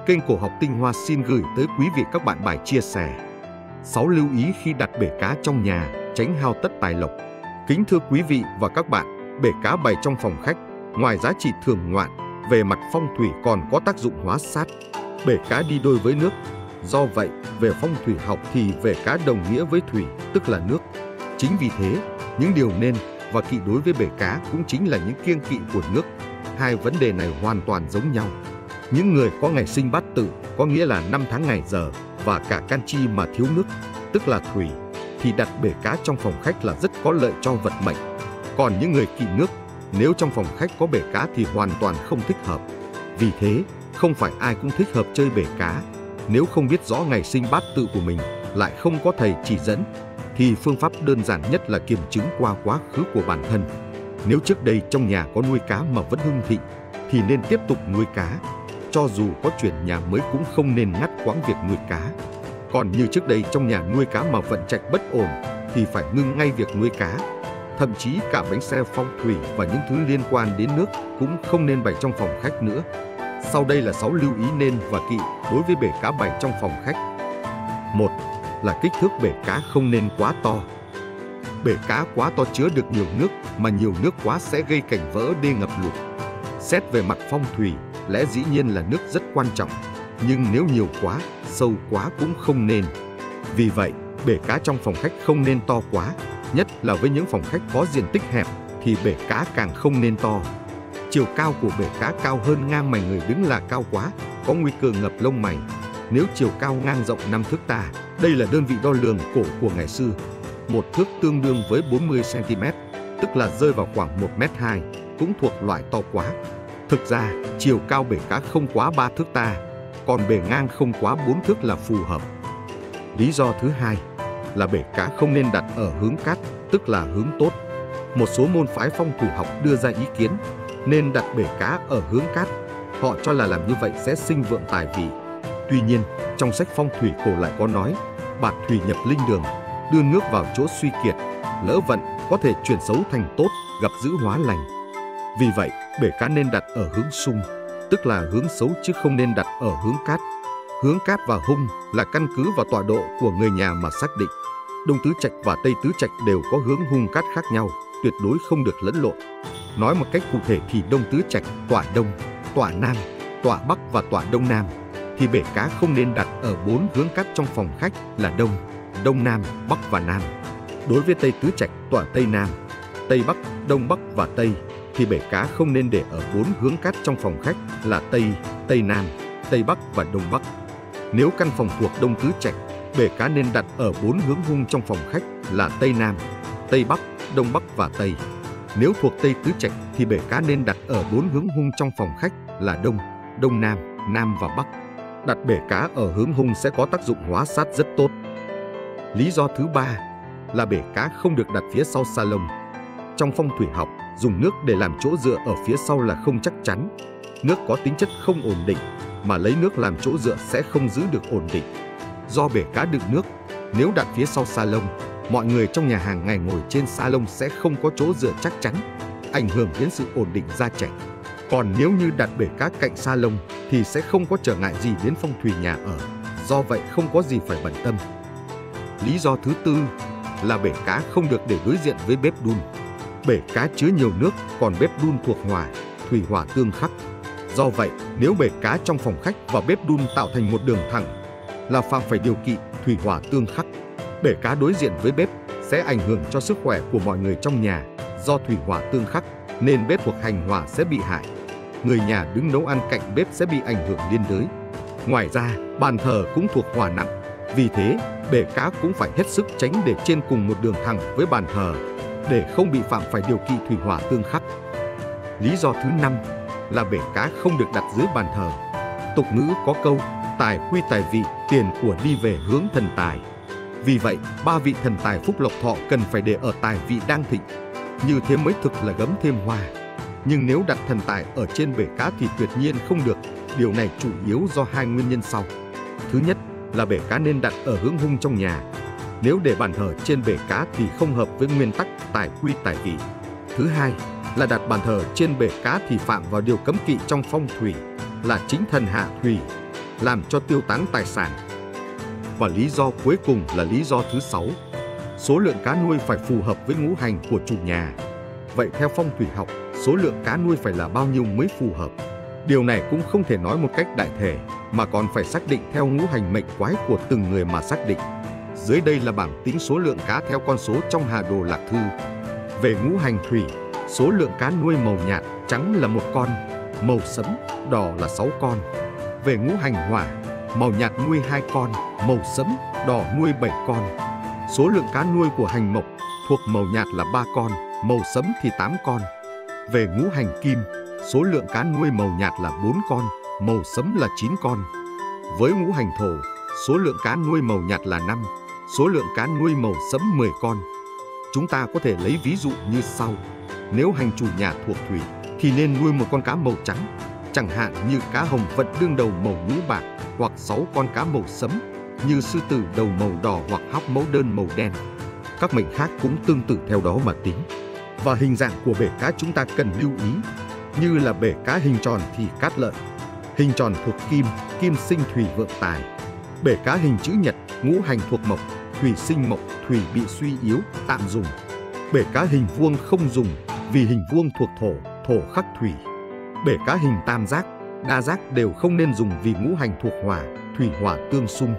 kênh Cổ học Tinh Hoa xin gửi tới quý vị các bạn bài chia sẻ 6 lưu ý khi đặt bể cá trong nhà, tránh hao tất tài lộc. Kính thưa quý vị và các bạn, bể cá bày trong phòng khách, ngoài giá trị thưởng ngoạn, về mặt phong thủy còn có tác dụng hóa sát. Bể cá đi đôi với nước, do vậy, về phong thủy học thì bể cá đồng nghĩa với thủy, tức là nước. Chính vì thế, những điều nên và kỵ đối với bể cá cũng chính là những kiêng kỵ của nước. Hai vấn đề này hoàn toàn giống nhau. Những người có ngày sinh bát tự, có nghĩa là năm tháng ngày giờ và cả can chi mà thiếu nước, tức là thủy, thì đặt bể cá trong phòng khách là rất có lợi cho vận mệnh. Còn những người kỵ nước, nếu trong phòng khách có bể cá thì hoàn toàn không thích hợp. Vì thế, không phải ai cũng thích hợp chơi bể cá. Nếu không biết rõ ngày sinh bát tự của mình, lại không có thầy chỉ dẫn, thì phương pháp đơn giản nhất là kiểm chứng qua quá khứ của bản thân. Nếu trước đây trong nhà có nuôi cá mà vẫn hưng thịnh, thì nên tiếp tục nuôi cá. Cho dù có chuyển nhà mới cũng không nên ngắt quãng việc nuôi cá. Còn như trước đây trong nhà nuôi cá mà vận trạch bất ổn, thì phải ngưng ngay việc nuôi cá. Thậm chí cả bánh xe phong thủy và những thứ liên quan đến nước cũng không nên bày trong phòng khách nữa. Sau đây là 6 lưu ý nên và kỵ đối với bể cá bày trong phòng khách. 1. Là kích thước bể cá không nên quá to. Bể cá quá to chứa được nhiều nước, mà nhiều nước quá sẽ gây cảnh vỡ đê ngập lụt. Xét về mặt phong thủy, lẽ dĩ nhiên là nước rất quan trọng, nhưng nếu nhiều quá, sâu quá cũng không nên. Vì vậy, bể cá trong phòng khách không nên to quá, nhất là với những phòng khách có diện tích hẹp thì bể cá càng không nên to. Chiều cao của bể cá cao hơn ngang mày người đứng là cao quá, có nguy cơ ngập lông mày. Nếu chiều cao ngang rộng 5 thước ta, đây là đơn vị đo lường cổ của ngày xưa. 1 thước tương đương với 40 cm, tức là rơi vào khoảng 1,2 m, cũng thuộc loại to quá. Thực ra, chiều cao bể cá không quá 3 thước ta, còn bề ngang không quá 4 thước là phù hợp. Lý do thứ hai là bể cá không nên đặt ở hướng cát, tức là hướng tốt. Một số môn phái phong thủy học đưa ra ý kiến nên đặt bể cá ở hướng cát. Họ cho là làm như vậy sẽ sinh vượng tài vị. Tuy nhiên, trong sách phong thủy cổ lại có nói, bạt thủy nhập linh đường, đưa nước vào chỗ suy kiệt, lỡ vận có thể chuyển xấu thành tốt, gặp dữ hóa lành. Vì vậy, bể cá nên đặt ở hướng xung, tức là hướng xấu chứ không nên đặt ở hướng cát. Hướng cát và hung là căn cứ vào tọa độ của người nhà mà xác định. Đông tứ trạch và tây tứ trạch đều có hướng hung cát khác nhau, tuyệt đối không được lẫn lộn. Nói một cách cụ thể thì đông tứ trạch tọa đông, tọa nam, tọa bắc và tọa đông nam, thì bể cá không nên đặt ở 4 hướng cát trong phòng khách là đông, đông nam, bắc và nam. Đối với tây tứ trạch tọa tây nam, tây bắc, đông bắc và tây, thì bể cá không nên để ở 4 hướng cát trong phòng khách là tây, tây nam, tây bắc và đông bắc. Nếu căn phòng thuộc đông tứ trạch, bể cá nên đặt ở 4 hướng hung trong phòng khách là tây nam, tây bắc, đông bắc và tây. Nếu thuộc tây tứ trạch thì bể cá nên đặt ở 4 hướng hung trong phòng khách là đông, đông nam, nam và bắc. Đặt bể cá ở hướng hung sẽ có tác dụng hóa sát rất tốt. Lý do thứ ba là bể cá không được đặt phía sau salon. Trong phong thủy học, dùng nước để làm chỗ dựa ở phía sau là không chắc chắn. Nước có tính chất không ổn định, mà lấy nước làm chỗ dựa sẽ không giữ được ổn định. Do bể cá đựng nước, nếu đặt phía sau salon, mọi người trong nhà hàng ngày ngồi trên salon sẽ không có chỗ dựa chắc chắn, ảnh hưởng đến sự ổn định gia trạch. Còn nếu như đặt bể cá cạnh salon thì sẽ không có trở ngại gì đến phong thủy nhà ở, do vậy không có gì phải bận tâm. Lý do thứ tư là bể cá không được để đối diện với bếp đun. Bể cá chứa nhiều nước, còn bếp đun thuộc hỏa, thủy hỏa tương khắc. Do vậy, nếu bể cá trong phòng khách và bếp đun tạo thành một đường thẳng, là phạm phải điều kỵ thủy hỏa tương khắc. Bể cá đối diện với bếp sẽ ảnh hưởng cho sức khỏe của mọi người trong nhà, do thủy hỏa tương khắc nên bếp thuộc hành hỏa sẽ bị hại. Người nhà đứng nấu ăn cạnh bếp sẽ bị ảnh hưởng liên đới. Ngoài ra, bàn thờ cũng thuộc hỏa nặng, vì thế bể cá cũng phải hết sức tránh để trên cùng một đường thẳng với bàn thờ, để không bị phạm phải điều kỵ thủy hỏa tương khắc. Lý do thứ 5 là bể cá không được đặt dưới bàn thờ. Tục ngữ có câu tài quy tài vị, tiền của đi về hướng thần tài. Vì vậy, 3 vị thần tài phúc lộc thọ cần phải để ở tài vị đang thịnh. Như thế mới thực là gấm thêm hoa. Nhưng nếu đặt thần tài ở trên bể cá thì tuyệt nhiên không được. Điều này chủ yếu do 2 nguyên nhân sau. Thứ nhất là bể cá nên đặt ở hướng hung trong nhà. Nếu để bàn thờ trên bể cá thì không hợp với nguyên tắc tài quy tài vị. Thứ hai là đặt bàn thờ trên bể cá thì phạm vào điều cấm kỵ trong phong thủy là chính thần hạ thủy. làm cho tiêu tán tài sản. Và lý do cuối cùng là lý do thứ 6. Số lượng cá nuôi phải phù hợp với ngũ hành của chủ nhà. Vậy theo phong thủy học, số lượng cá nuôi phải là bao nhiêu mới phù hợp? Điều này cũng không thể nói một cách đại thể, mà còn phải xác định theo ngũ hành mệnh quái của từng người mà xác định. Dưới đây là bảng tính số lượng cá theo con số trong Hà Đồ Lạc Thư. Về ngũ hành thủy, số lượng cá nuôi màu nhạt, trắng là 1 con, màu sẫm, đỏ là 6 con. Về ngũ hành hỏa, màu nhạt nuôi 2 con, màu sẫm, đỏ nuôi 7 con. Số lượng cá nuôi của hành mộc thuộc màu nhạt là 3 con, màu sẫm thì 8 con. Về ngũ hành kim, số lượng cá nuôi màu nhạt là 4 con, màu sẫm là 9 con. Với ngũ hành thổ, số lượng cá nuôi màu nhạt là 5, số lượng cá nuôi màu sẫm 10 con. Chúng ta có thể lấy ví dụ như sau. Nếu hành chủ nhà thuộc thủy thì nên nuôi một con cá màu trắng, chẳng hạn như cá hồng vận đương đầu màu nhũ bạc, hoặc 6 con cá màu sẫm như sư tử đầu màu đỏ hoặc hóc mẫu đơn màu đen. Các mệnh khác cũng tương tự theo đó mà tính. Và hình dạng của bể cá chúng ta cần lưu ý, như là bể cá hình tròn thì cát lợi. Hình tròn thuộc kim, kim sinh thủy vượng tài. Bể cá hình chữ nhật, ngũ hành thuộc mộc, thủy sinh mộc, thủy bị suy yếu, tạm dùng. Bể cá hình vuông không dùng, vì hình vuông thuộc thổ, thổ khắc thủy. Bể cá hình tam giác, đa giác đều không nên dùng vì ngũ hành thuộc hỏa, thủy hỏa tương xung.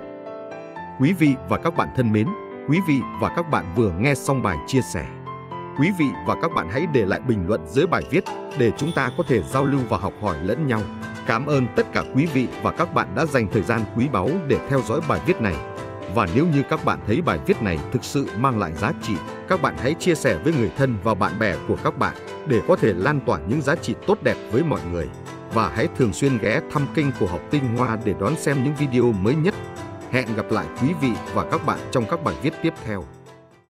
Quý vị và các bạn thân mến, quý vị và các bạn vừa nghe xong bài chia sẻ. Quý vị và các bạn hãy để lại bình luận dưới bài viết để chúng ta có thể giao lưu và học hỏi lẫn nhau. Cảm ơn tất cả quý vị và các bạn đã dành thời gian quý báu để theo dõi bài viết này. Và nếu như các bạn thấy bài viết này thực sự mang lại giá trị, các bạn hãy chia sẻ với người thân và bạn bè của các bạn để có thể lan tỏa những giá trị tốt đẹp với mọi người. Và hãy thường xuyên ghé thăm kênh của Học Tinh Hoa để đón xem những video mới nhất. Hẹn gặp lại quý vị và các bạn trong các bài viết tiếp theo.